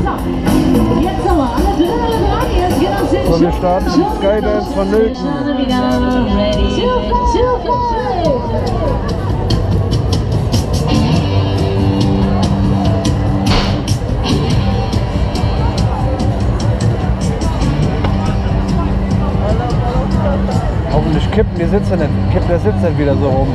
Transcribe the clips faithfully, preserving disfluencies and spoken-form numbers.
Jetzt aber alle dran, jetzt geht das hin. So, wir starten die Skydance von Nöten. Hoffentlich kippen die Sitze nicht, kippt der Sitz nicht wieder so rum.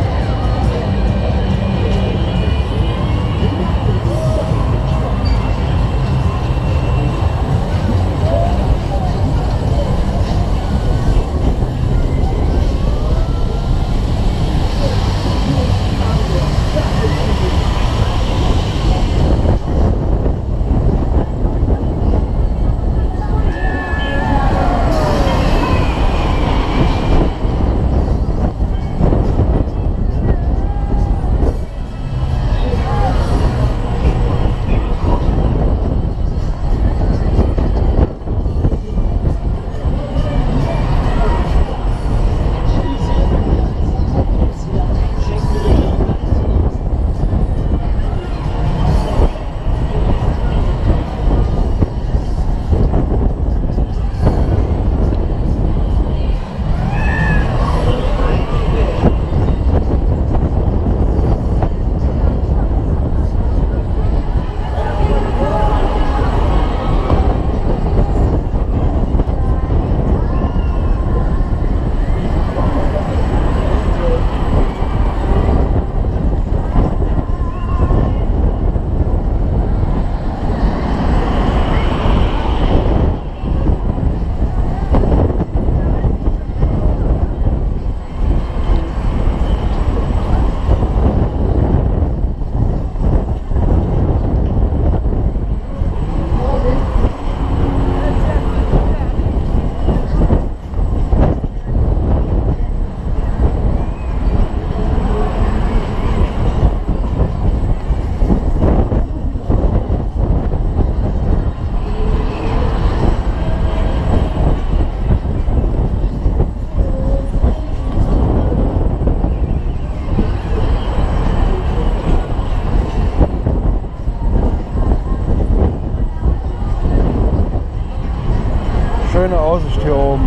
Schöne Aussicht hier oben.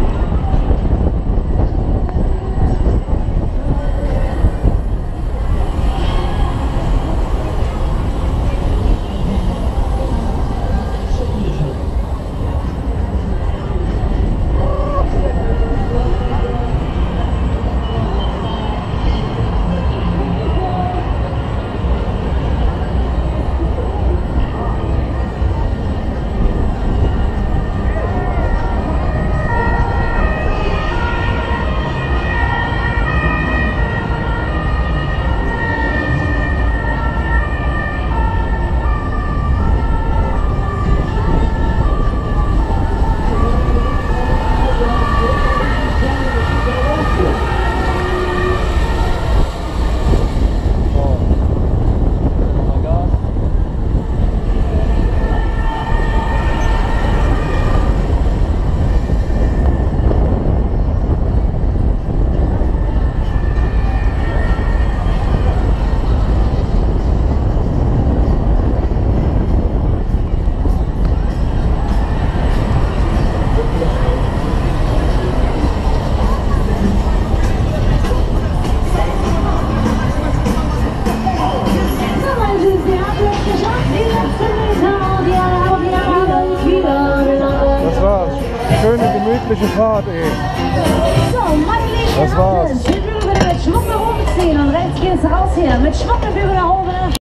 Schöne, gemütliche Fahrt, ey. So, meine Lieben, das war's. Schön, wir mit Schwung nach oben ziehen und rechts geht's raus hier. Mit Schwung über nach oben.